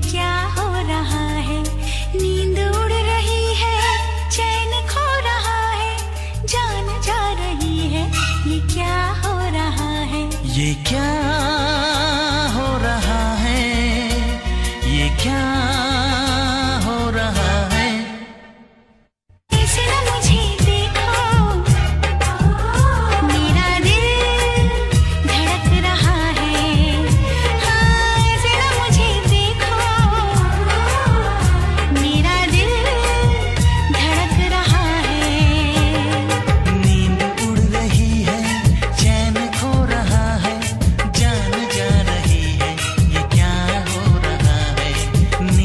क्या हो रहा है? नींद उड़ रही है, चैन खो रहा है, जान जा रही है, ये क्या हो रहा है? ये क्या हो रहा है? ये क्या हो रहा है? ऐसे न मुझे देखो, मेरा दिल धड़क रहा है। हाँ, ऐसे न मुझे देखो, मेरा दिल धड़क रहा है। नींद उड़ रही है, चैन खो रहा है, जान जा रही है, ये क्या हो रहा है?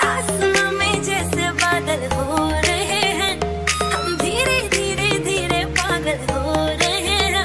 आसमां में जैसे बादल हो रहे हैं, हम धीरे धीरे धीरे पागल हो रहे हैं।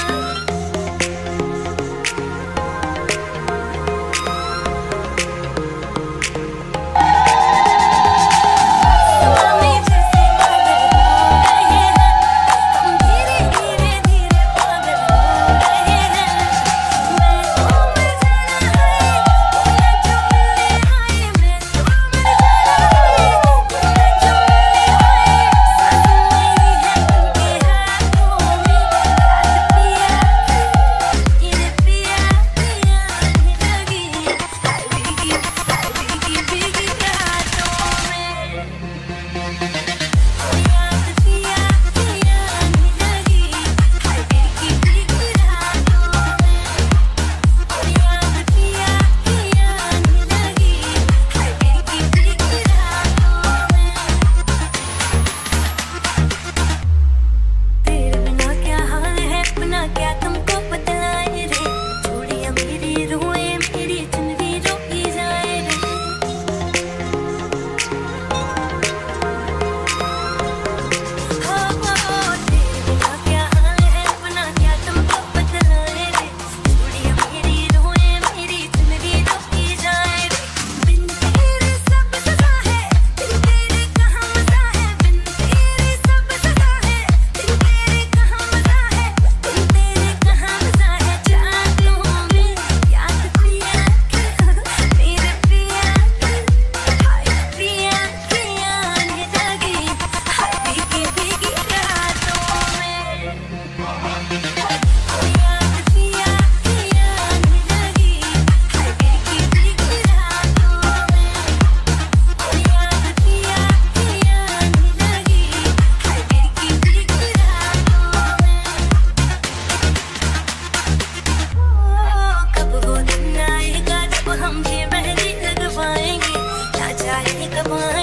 आसमां में जैसे बादल हो रहे हैं, हम धीरे धीरे धीरे पागल हो रहे हैं। मैं तो मर जाना है, तुम्हें जो मिलने आए। मैं तो मर जाना है, तुम्हें जो मिलने आए। सांसें मेरी हैं उनके हाथों में, याद पिया ये पिया पिया नहीं लगी, हाय भीगी भीगी रातों में। याद पिया पिया नहीं लगी, हाय भीगी भीगी रातों में। याद पिया पिया नहीं लगी, हाय भीगी भीगी रातों में। तेरे बिना क्या हाल है, अपना क्या तुमको बतलाए रे। चूड़ियां मेरी रोए, मेरी चुनरी रोई जाए रे। हो तेरे बिना क्या हाल है, अपना क्या तुमको बतलाए रे। चूड़ियां मेरी रोए, मेरी चुनरी रोई जाए रे। बिन तेरे सब सजा है, बिन तेरे कहाँ मजा है। बिन तेरे सब सजा है, बिन तेरे कहाँ मजा है। बिन तेरे कहाँ मजा है। जादू में याद पिया मेरे पिया, हाय पिया पिया नहीं लगी, हाय भीगी भीगी रातों में। याद पिया पिया नहीं लगी, हाय भीगी भीगी रातों में। याद पिया पिया नहीं लगी, हाय भीगी भीगी रातों में। कब वो दिन आएगा जब हम ये मेहंदी लगवाएंगे, ना जाए कब आए